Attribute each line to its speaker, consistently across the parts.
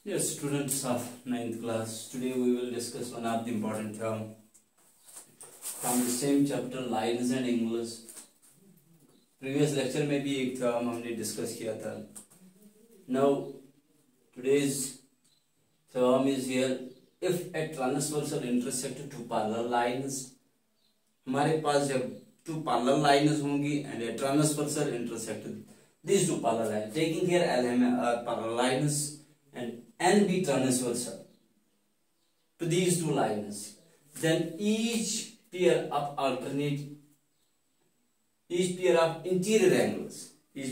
Speaker 1: Dear students of 9th class, today we will discuss one of the important term from the same chapter lines and angles. Previous lecture में भी एक term हमने discuss किया था. Now today's term is here. If a transversal intersect two parallel lines, हमारे पास जब two parallel lines होंगी and a transversal intersect these two parallel lines, taking here L are parallel lines and N be transversal to these two lines, then each pair of interior angles,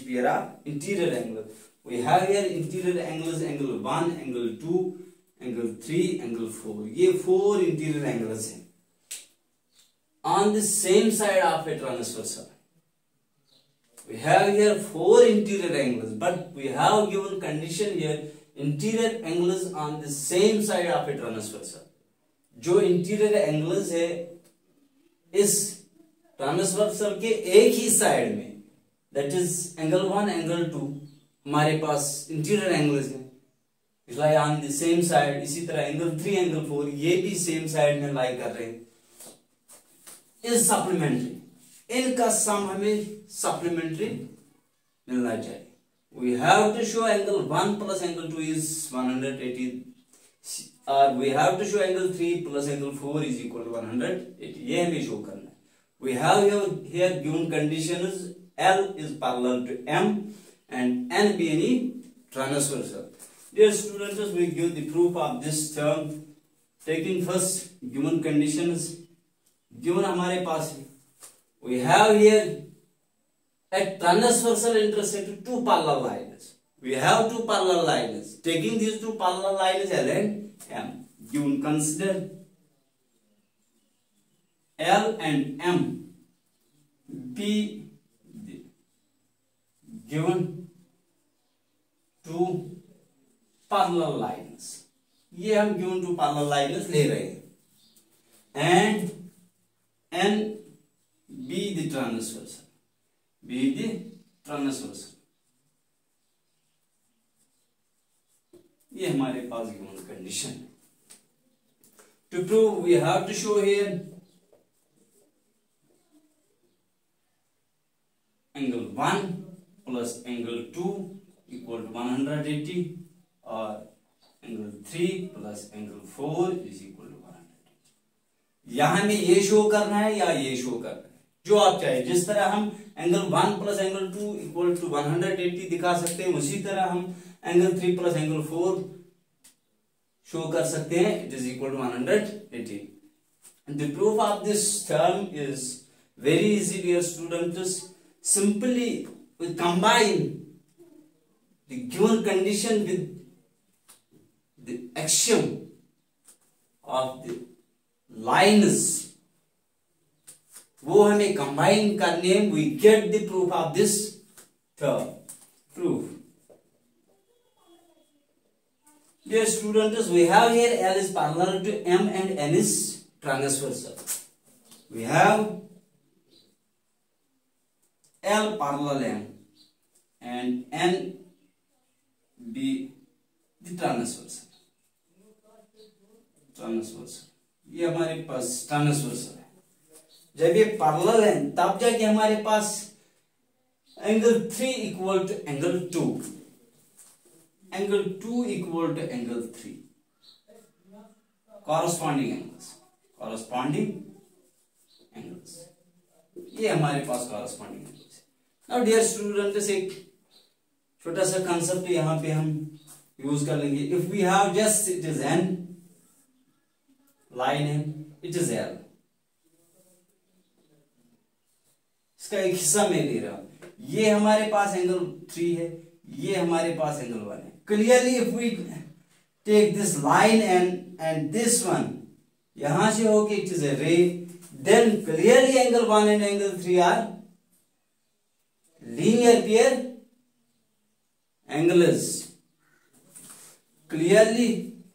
Speaker 1: we have here interior angles, angle 1, angle 2, angle 3, angle 4. ये 4 interior angles हैं on the same side of a transversal. We have here 4 interior angles, but we have given condition here interior angles on the same side of a transversal. जो interior angles है इस transversal के एक ही side में, that is angle 1, angle 2, हमारे पास interior angles हैं, lie on the same side. इसी तरह angle 3, angle 4 ये भी same side में lie कर रहे हैं. इस supplementary, इनका sum हमें supplementary मिलना चाहिए. We have to show angle 1 plus angle 2 is 180, or we have to show angle 3 plus angle 4 is equal to 180. ये हमें show करना है. We have here given conditions L is parallel to M and N be any transversal. Dear students, we give the proof of this term. Taking first given conditions, given हमारे पास है. We have here a transversal intersect two parallel lines. We have two parallel lines. Taking these two parallel lines L and M. Given, consider L and M be given two parallel lines. ये हम given two parallel lines ले रहे हैं. And N be the transversal. Be the transversal. ये हमारे पास given condition. To prove, we have to show here angle 1 plus angle 2 equal to 180, or angle 3 plus angle 4 is equal to 180. यहाँ हमें ये show करना है या ये शो करना है, जो आप चाहे. जिस तरह हम angle 1 plus angle 2 equal to 180 दिखा सकते हैं, उसी तरह हम एंगल 3 प्लस एंगल 4 शो कर सकते हैं. It is equal to 180. The proof of this term is very easy dear students. Simply we combine the given condition with the axiom of the lines, वो हमें कंबाइन करने, we get the proof of this term. Proof. Dear students, we have here L is parallel to M and N is transversal. We have L parallel M and N be the transversal. ये हमारे पास transversal है. जब ये parallel है तब जाके हमारे पास angle 3 equal to angle 2, angle 2 equal to angle 3, corresponding angles, ये हमारे पास कॉरस्पॉन्डिंग एंगल्स है. नाउ डियर स्टूडेंट्स, एक छोटा सा कंसेप्ट यहाँ पे हम यूज कर लेंगे. If we have just it is an line है, इट इज L. इसका एक हिस्सा मैं ले रहा हूं. ये हमारे पास एंगल 3 है, ये हमारे पास एंगल 1 है. Clearly if we take this line and this one, यहां से होके it is a ray, then clearly angle 1 and angle 3 are linear pair angles. Clearly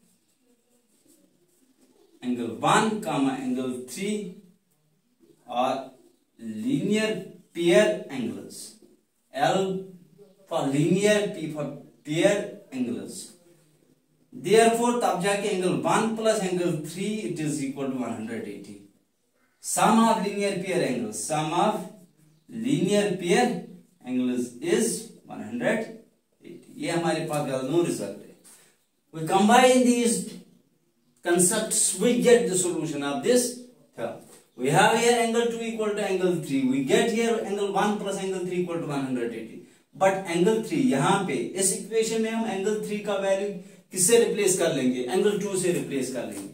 Speaker 1: angle 1 comma angle 3 are linear pair angles. L for linear, P for pair angles. Therefore तब जाके angle 1 plus angle 3 it is equal to 180. Sum of linear pair angles, sum of linear pair angles is 180. ये हमारे पास Galileo result है. We combine these concepts, we get the solution of this theorem. We have here angle 2 equal to angle 3. We get here angle 1 plus angle 3 equal to 180. But angle 3 यहाँ पे इस equation में हम angle 3 का value किससे replace कर लेंगे? angle 2 से रिप्लेस कर लेंगे.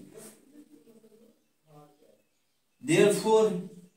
Speaker 1: Therefore,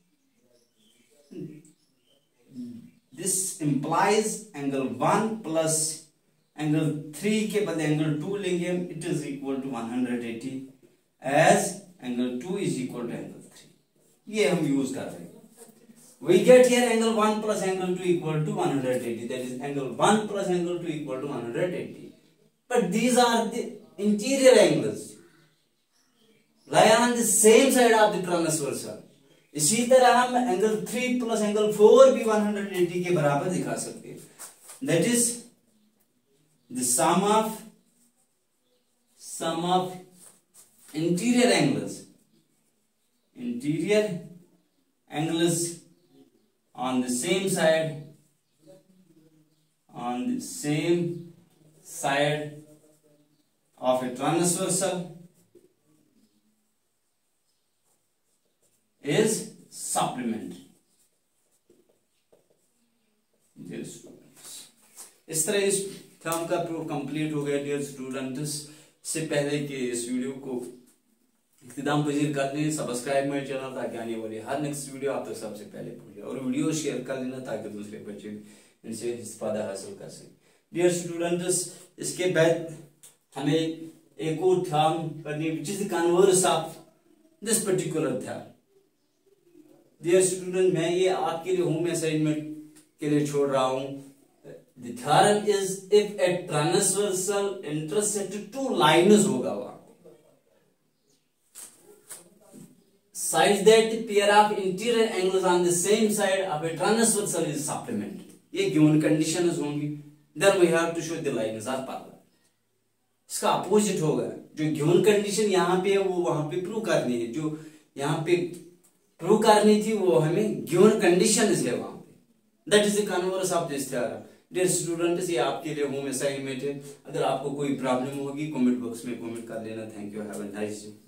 Speaker 1: this implies angle 1 plus angle 3 के बदले angle 2 लेंगे हम. It is equal to 180 as angle 2 is equal to angle 3. ये हम यूज कर रहे हैं. We get here angle 1 plus angle 2 equal to 180. That is angle 1 plus angle 2 equal to 180. But these are the interior angles. Lie on the same side of the transversal. इसी तरह हम angle 3 plus angle 4 भी 180 के बराबर दिखा सकते हैं. That is the sum of interior angles. Interior angles on the same side of a transversal is supplementary. Dear students, इस तरह इस थ्योरम का प्रूफ कंप्लीट हो गया. डियर स्टूडेंट्स, इससे पहले कि इस वीडियो को इख्तिताम पजीर कर लें, सब्सक्राइब मेरे चैनल ताकि आने वाली हर नेक्स्ट वीडियो आप तक सबसे पहले पहुंचे, और वीडियो शेयर कर लेना ताकि दूसरे बच्चे इनसे फायदा हासिल कर सकें. डियर स्टूडेंट्स, इसके बाद हमें एक और थ्योरम करनी which is the converse of this particular theorem. Dear student, मैं ये आपके लिए होम असाइनमेंट के लिए छोड़ रहा हूं. The theorem is if a transversal intersect two lines होगा वहां such that the pair of interior angles on the same side of a transversal is supplementary. ये given conditions होंगी. Then we have to show the lines are parallel. इसका opposite होगा. जो given condition यहाँ पे है वो वहां पे प्रूव करनी है. जो यहाँ पे प्रूव करनी थी वो हमें given conditions है वहां पे. That is the converse of this theorem. Dear students, ये आपके लिए होम असाइनमेंट है. अगर आपको कोई प्रॉब्लम होगी कमेंट बॉक्स में कमेंट कर लेना. Thank you. Have a nice day.